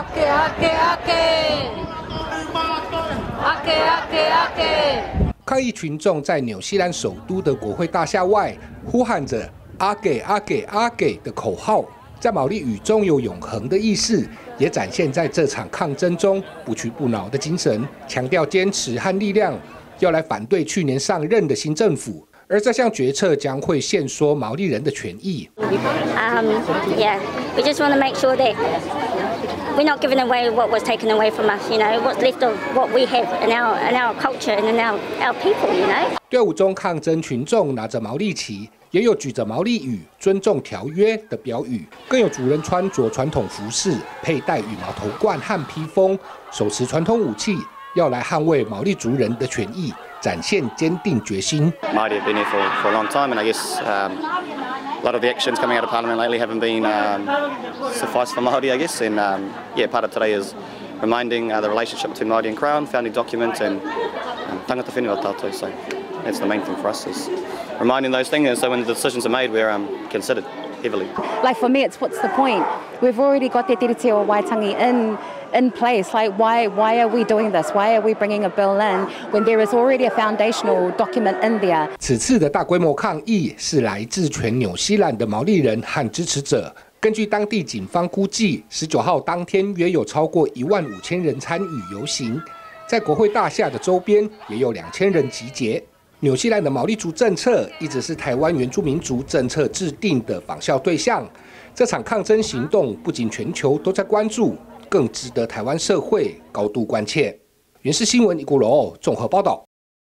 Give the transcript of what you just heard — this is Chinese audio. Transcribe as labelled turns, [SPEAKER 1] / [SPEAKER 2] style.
[SPEAKER 1] 抗议群众在纽西兰首都的国会大厦外呼喊着"阿给阿给阿给"的口号，在毛利语中有永恒的意思，也展现在这场抗争中不屈不挠的精神，强调坚持和力量，要来反对去年上任的新政府。而这项决策将会限缩毛利人的权益。
[SPEAKER 2] Yeah, we just want to make sure that we're not giving away what was taken away from us. You know, what's left of what we have in our culture and in our people. You know.
[SPEAKER 1] 队伍中抗争群众拿着毛利旗，也有举着毛利语“尊重条约”的标语，更有族人穿着传统服饰，佩戴羽毛头冠和披风，手持传统武器，要来捍卫毛利族人的权益。 展现坚定决心。
[SPEAKER 3] Māori have been here for a long time, and I guess a lot of the actions coming out of Parliament lately haven't been suffice for Māori, I guess. And yeah, part of today is reminding the relationship between Māori and Crown, founding document, and tangata whenua tātou. So that's the main thing for us is reminding those things. And so when the decisions are made, we're considered heavily.
[SPEAKER 4] Like for me, it's what's the point? We've already got Te Tiriti o Waitangi in place. Like why are we doing this? Why are we bringing a bill in when there is already a foundational document in there?
[SPEAKER 1] 此次的大规模抗议是来自全纽西兰的毛利人和支持者。根据当地警方估计，19号当天约有超过15000人参与游行，在国会大厦的周边也有2000人集结。纽西兰的毛利族政策一直是台湾原住民族政策制定的仿效对象。这场抗争行动不仅全球都在关注。 更值得台湾社会高度关切。原视新闻一股楼综合报道。